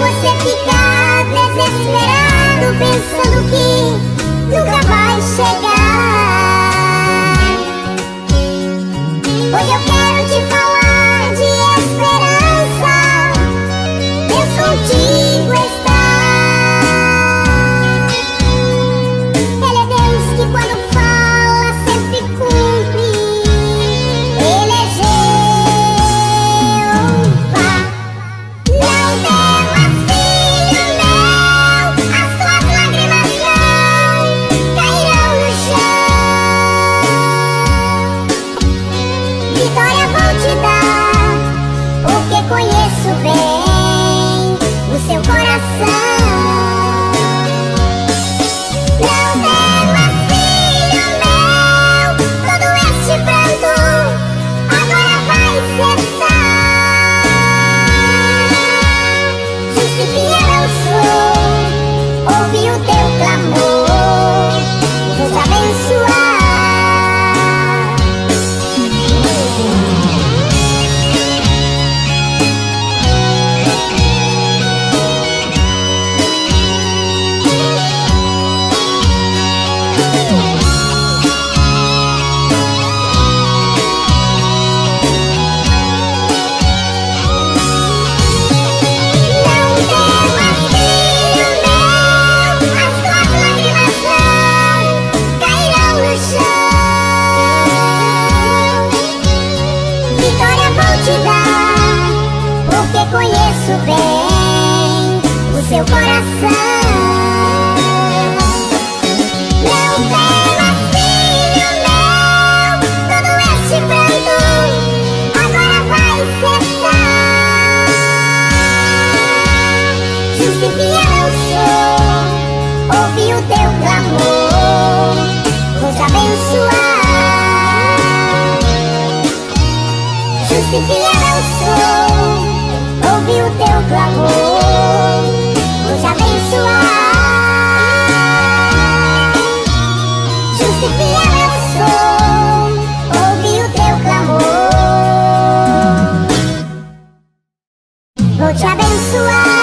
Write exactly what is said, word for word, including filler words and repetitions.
você fica desesperado, pensando que nunca vai chegar. Hoje eu quero te falar de esperança. Deus contigo está. Ele é Deus que quando fala sempre cumpre. Ele é Jeová. Não temas, filho meu, as tuas lágrimas não cairão no chão. Vitória vou te dar, porque conheço bem o seu coração. Não temas, filho meu, todo este pranto agora vai cessar. Justo e fiel eu sou, ouvi o teu clamor, vou te abençoar. Não temas, filho meu, as tuas lágrimas não cairão no chão. Vitória vou te dar, porque conheço bem o seu coração. Não temas, filho meu, todo este pranto agora vai cessar. Justo e fiel eu sou, ouvi o teu clamor, vou te abençoar. Justo e fiel eu sou, ouvi o teu clamor, vou te abençoar. Justo e fiel eu sou, ouvi o teu clamor, vou te abençoar.